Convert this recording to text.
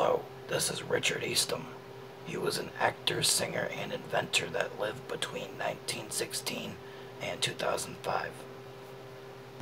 Hello, this is Richard Eastham. He was an actor, singer, and inventor that lived between 1916 and 2005.